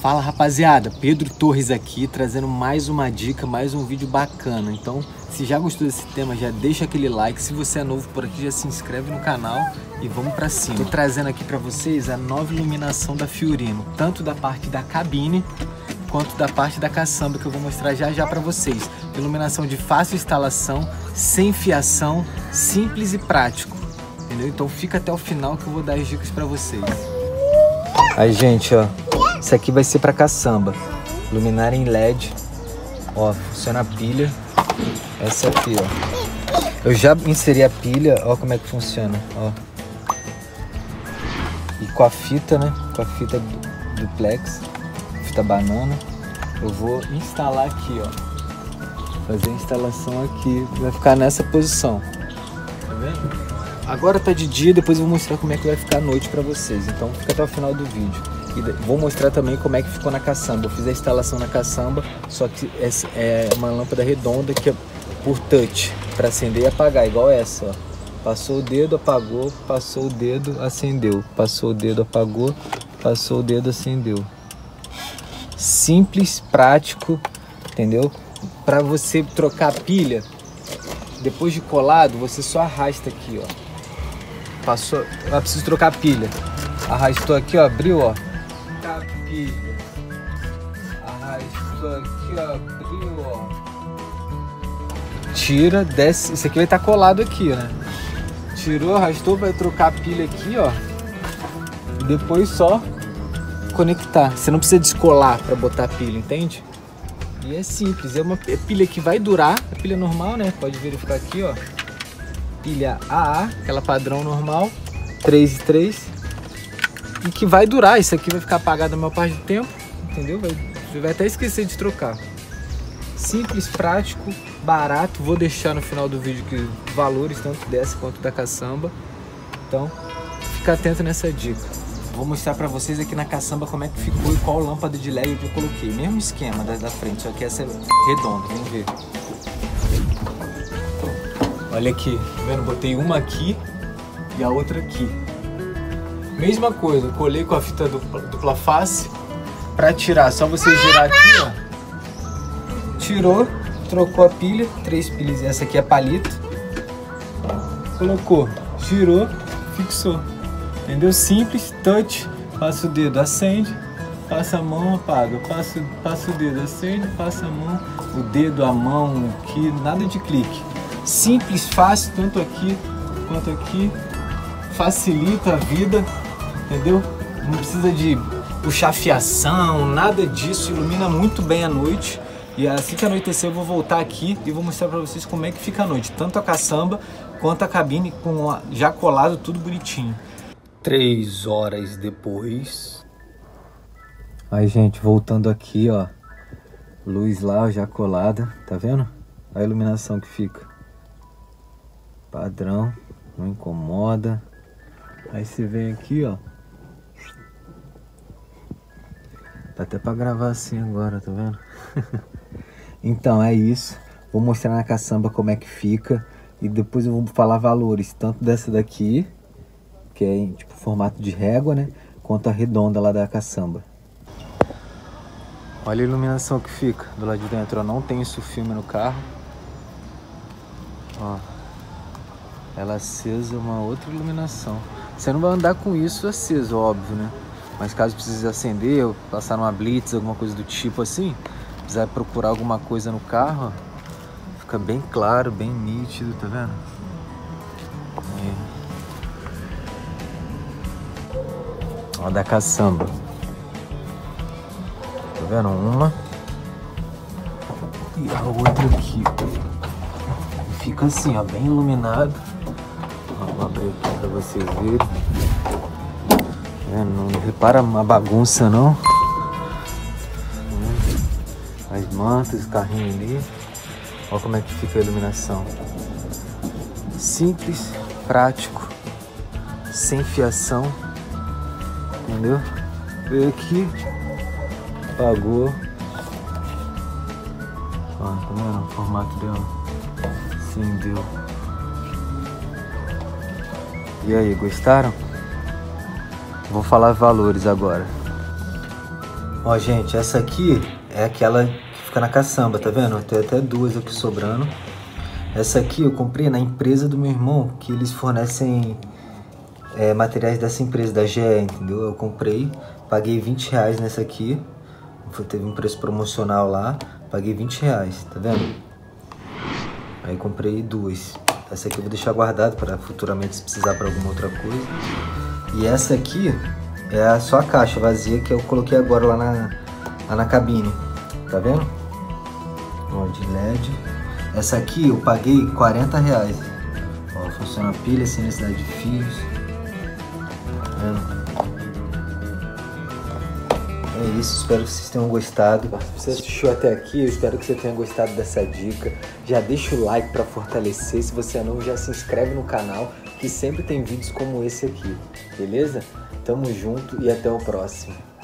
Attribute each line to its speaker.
Speaker 1: Fala rapaziada, Pedro Torres aqui, trazendo mais uma dica, mais um vídeo bacana. Então, se já gostou desse tema, já deixa aquele like. Se você é novo por aqui, já se inscreve no canal e vamos pra cima. Tô trazendo aqui pra vocês a nova iluminação da Fiorino, tanto da parte da cabine quanto da parte da caçamba, que eu vou mostrar já já pra vocês. Iluminação de fácil instalação, sem fiação, simples e prático, entendeu? Então fica até o final que eu vou dar as dicas pra vocês. Aí, gente, ó, isso aqui vai ser para caçamba. Luminária em LED. Ó, funciona a pilha. Essa aqui, ó. Eu já inseri a pilha, ó como é que funciona, ó. E com a fita, né? Com a fita duplex, fita banana, eu vou instalar aqui, ó. Fazer a instalação aqui. Vai ficar nessa posição. Tá vendo? Agora tá de dia, depois eu vou mostrar como é que vai ficar à noite pra vocês. Então fica até o final do vídeo. E vou mostrar também como é que ficou na caçamba. Eu fiz a instalação na caçamba, só que essa é uma lâmpada redonda que é por touch, para acender e apagar, igual essa, ó. Passou o dedo, apagou, passou o dedo, acendeu. Passou o dedo, apagou, passou o dedo, acendeu. Simples, prático, entendeu? Para você trocar a pilha, depois de colado, você só arrasta aqui, ó. Passou, eu preciso trocar a pilha. Arrastou aqui, ó, abriu, ó. A pilha. Arrastou aqui, ó, abriu, ó. Tira, desce. Isso aqui vai estar colado aqui, né? Tirou, arrastou, vai trocar a pilha aqui, ó. E depois só conectar. Você não precisa descolar para botar a pilha, entende? E é simples, é uma pilha que vai durar, a pilha normal, né? Pode verificar aqui, ó. Pilha AA, aquela padrão normal, 3 e 3, e que vai durar. Isso aqui vai ficar apagado a maior parte do tempo, entendeu? Você vai até esquecer de trocar. Simples, prático, barato. Vou deixar no final do vídeo que valores tanto dessa quanto da caçamba. Então, fica atento nessa dica. Vou mostrar pra vocês aqui na caçamba como é que ficou e qual lâmpada de LED eu coloquei. Mesmo esquema da frente, só que essa é redonda, vamos ver. Olha aqui, tá vendo? Botei uma aqui e a outra aqui. Mesma coisa, colei com a fita dupla face. Pra tirar, só você girar aqui, ó. Tirou, trocou a pilha, 3 pilhas, essa aqui é palito. Colocou, girou, fixou. Entendeu? Simples, touch, passa o dedo, acende, passa a mão, apaga, passa o dedo, acende, passa a mão, o dedo, a mão, aqui, nada de clique. Simples, fácil, tanto aqui quanto aqui, facilita a vida, entendeu? Não precisa de puxar fiação, nada disso, ilumina muito bem a noite. E assim que anoitecer eu vou voltar aqui e vou mostrar pra vocês como é que fica a noite, tanto a caçamba quanto a cabine com já colado, tudo bonitinho. 3 horas depois. Aí, gente, voltando aqui, ó. Luz lá, já colada, tá vendo? A iluminação que fica. Padrão, não incomoda. Aí você vem aqui, ó. Dá até pra gravar assim agora, tá vendo? Então, é isso. Vou mostrar na caçamba como é que fica. E depois eu vou falar valores, tanto dessa daqui, que é em tipo formato de régua, né? Quanto a redonda lá da caçamba. Olha a iluminação que fica do lado de dentro, ó. Não tem isso filme no carro. Ó. Ela acesa, uma outra iluminação. Você não vai andar com isso aceso, óbvio, né? Mas caso precise acender ou passar numa blitz, alguma coisa do tipo assim, precisar procurar alguma coisa no carro, ó, fica bem claro, bem nítido, tá vendo? Ó, da caçamba. Tá vendo? Uma. E a outra aqui. Fica assim, ó, bem iluminado. Vou abrir aqui pra vocês verem. Não repara uma bagunça, não. As mantas, o carrinho ali. Olha como é que fica a iluminação. Simples, prático, sem fiação. Entendeu? Veio aqui, apagou. Ó, tá vendo o formato dela? Acendeu. E aí, gostaram? Vou falar valores agora. Ó, gente, essa aqui é aquela que fica na caçamba, tá vendo? Tem até duas aqui sobrando. Essa aqui eu comprei na empresa do meu irmão, que eles fornecem materiais dessa empresa, da GE, entendeu? Eu comprei, paguei 20 reais nessa aqui. Teve um preço promocional lá, paguei 20 reais, tá vendo? Aí comprei duas. Essa aqui eu vou deixar guardado para futuramente se precisar para alguma outra coisa. E essa aqui é só a caixa vazia que eu coloquei agora lá na cabine, tá vendo? Ó, de LED. Essa aqui eu paguei 40 reais. Ó, funciona a pilha sem necessidade de fios. Tá vendo? É isso, espero que vocês tenham gostado. Se você assistiu até aqui, eu espero que você tenha gostado dessa dica. Já deixa o like para fortalecer. Se você é novo, já se inscreve no canal, que sempre tem vídeos como esse aqui, beleza? Tamo junto e até o próximo.